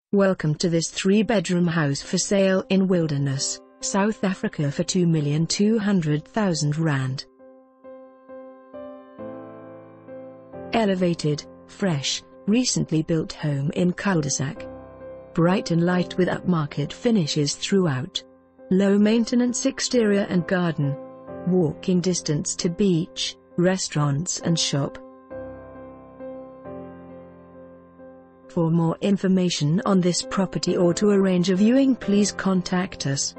Welcome to this 3-bedroom house for sale in Wilderness, South Africa for R2,200,000. Elevated, fresh, recently built home in cul-de-sac. Bright and light with upmarket finishes throughout. Low maintenance exterior and garden. Walking distance to beach, restaurants and shop. For more information on this property or to arrange a viewing, please contact us.